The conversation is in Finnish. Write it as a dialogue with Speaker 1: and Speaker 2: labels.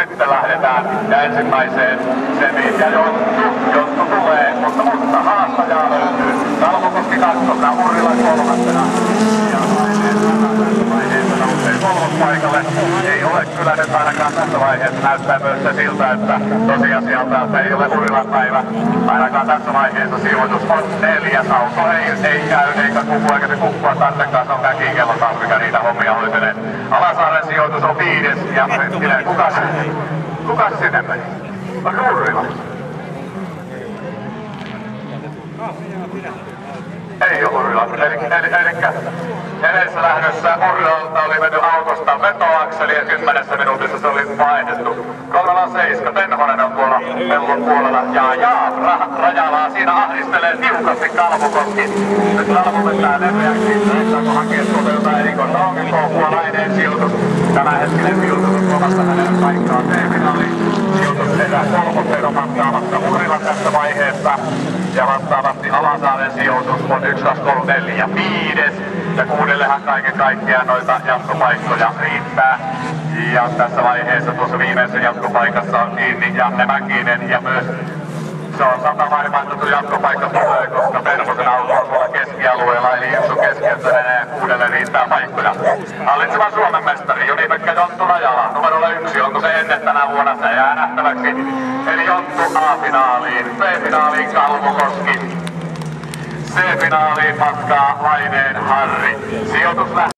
Speaker 1: sitten lähdetään ja ensimmäiseen semiin. Ja Jonttu tulee, mutta haastajaa löytyy. Kalvokoski kakkosena, Urrila kolmantena. Ja vaiheessa nousee kolmospaikalle. Ei ole kyllä nyt ainakaan tässä vaiheessa. Näyttää myös se siltä, että tosiasialta, että ei ole Urrilan päivä. Ainakaan tässä vaiheessa sijoitus on 4. Auto ei käy eikä kuku, eikä se kukkua Tannen kanssa on väkikello taas, mikä niitä hommia hoitelee. Alasaaren sijoitus on 5. ja hetkinen, kukas sinne meni? Onko Urrila? Ei ole Urrila. Elikkä edessä lähdössä Urrilalta oli mennyt autosta vetoakseli ja 10 minuutissa se oli vaihdettu. 307, Tenhonen on tuolla pellon puolella ja Rajalaa siinä ahdistelee tiukasti Kalvokoski. Nyt Kalvo vetää leveäksi, saako hakea tuolta jotain erikoista ongelmaa, Laineen sijoitus. Tämänhetkinen sijoitus on tuomassa hänen paikkaan C-finaaliin. Sijoitus edää kolmosero vastaamassa Urrila tässä vaiheessa. Ja vastaavasti Alasaaren sijoitus on 1, 2, 3, 4, 5. Ja 6:llehän kaiken kaikkiaan noita jatkopaikkoja riittää. Ja tässä vaiheessa tuossa viimeisessä jatkopaikassa on kiinni Janne Mäkinen ja myös se on 100 varmaantettu jatkopaikka tulee, koska Perhosen auto on tuolla keskialueella, eli Jussu keskiössä 6:lle riittää paikkoja. Hallitseva Suomen mestari Juni-Pekka Jonttu Rajala, numerolla 1, onko se ennen tänä vuonna, se jää nähtäväksi. Eli Jonttu A-finaaliin, B-finaaliin Kalvokoski, C-finaaliin matkaa Laineen Harri. Sijoitus